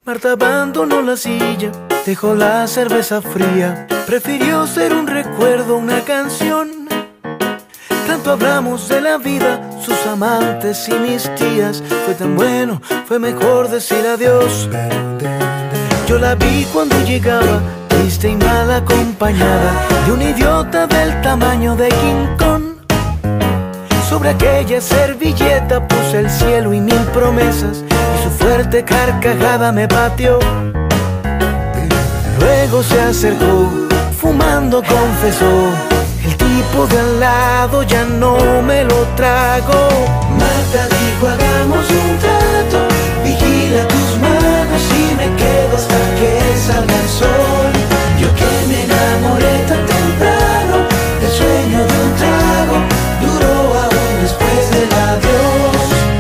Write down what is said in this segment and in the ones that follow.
Marta abandonó la silla, dejó la cerveza fría, prefirió ser un recuerdo, una canción. Tanto hablamos de la vida, sus amantes y mis tías. Fue tan bueno, fue mejor decir adiós. Yo la vi cuando llegaba, triste y mal acompañada de un idiota del tamaño de King Kong. Sobre aquella servilleta puse el cielo y mil promesas, y su fuerte carcajada me pateó. Luego se acercó, fumando confesó: el tipo de al lado ya no me lo trago. Marta dijo: hagamos un trato, vigila tus manos y me quedo hasta que salga el sol. Yo que me enamoré tan temprano, el sueño de un trago duró aún después del adiós.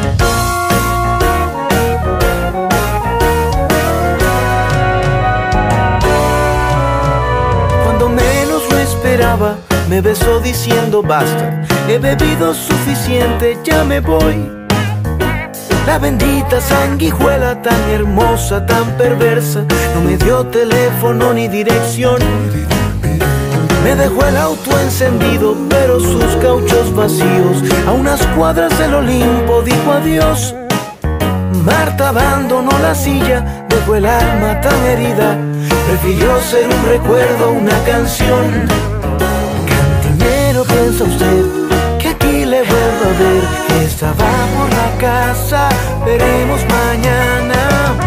Cuando menos lo esperaba, me besó diciendo: basta, he bebido suficiente, ya me voy. La bendita sanguijuela, tan hermosa, tan perversa, no me dio teléfono ni dirección. Me dejó el auto encendido, pero sus cauchos vacíos. A unas cuadras del Olimpo dijo adiós. Marta abandonó la silla, dejó el alma tan herida, prefirió ser un recuerdo, una canción. Cantinero, ¿piensa usted que aquí le vuelvo a ver? Estaba por la casa, veremos mañana.